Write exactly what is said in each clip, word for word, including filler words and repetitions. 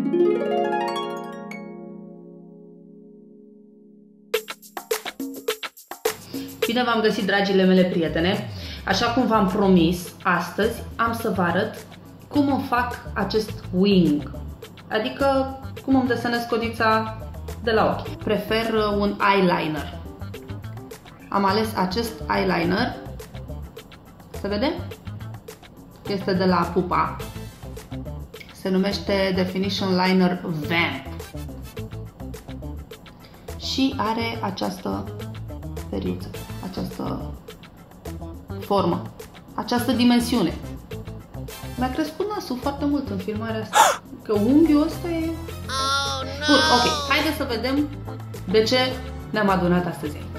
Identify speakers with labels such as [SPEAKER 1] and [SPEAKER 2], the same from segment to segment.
[SPEAKER 1] Bine v-am găsit, dragile mele prietene! Așa cum v-am promis, astăzi am să vă arăt cum îmi fac acest wing, adică cum îmi desenez codița de la ochi. Prefer un eyeliner. Am ales acest eyeliner, se vede? Este de la Pupa. Se numește Definition Liner Vamp și are această periuță, această formă, această dimensiune. Mi-a crescut nasul foarte mult în filmarea asta, că unghiul ăsta e... Bun, ok, haideți să vedem de ce ne-am adunat astăzi aici.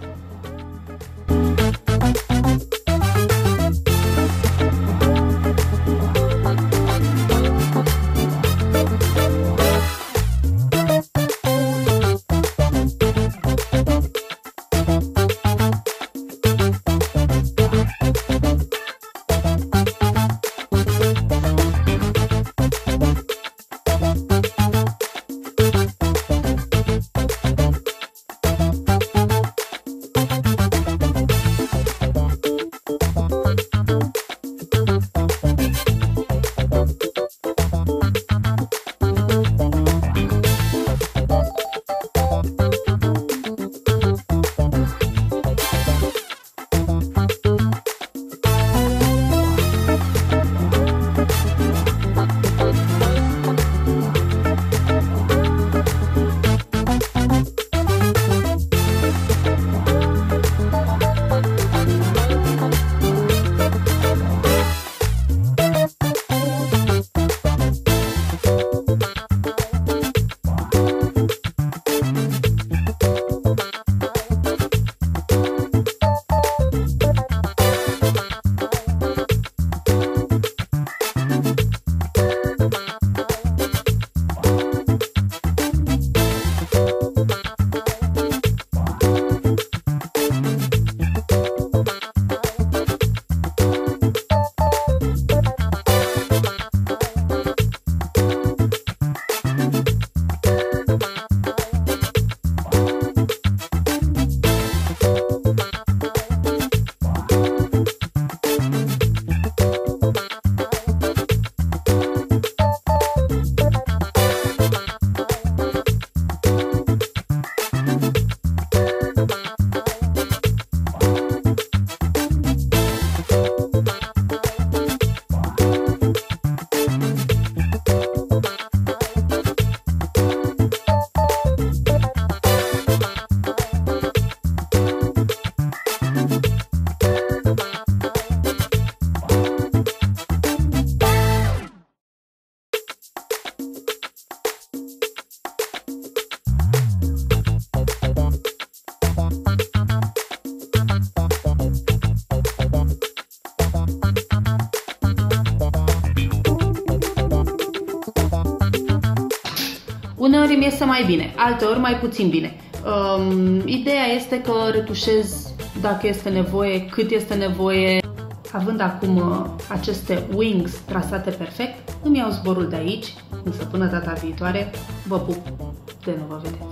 [SPEAKER 1] Uneori îmi iese mai bine, alteori mai puțin bine. Um, ideea este că retușez dacă este nevoie, cât este nevoie. Având acum uh, aceste wings trasate perfect, îmi iau zborul de aici, însă până data viitoare vă pup de nu vă vedeți.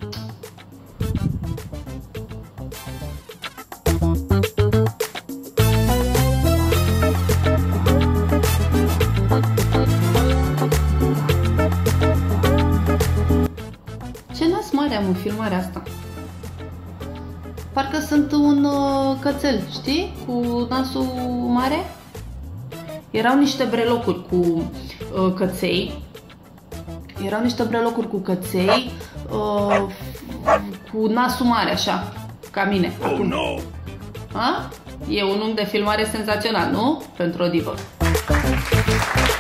[SPEAKER 1] Am în filmarea asta. Parcă sunt un uh, cățel, știi? Cu nasul mare. Erau niște brelocuri cu uh, căței. Erau niște brelocuri cu căței uh, cu nasul mare, așa, ca mine. Acum. Oh, no. A? E un unghi de filmare senzațional, nu? Pentru o divă.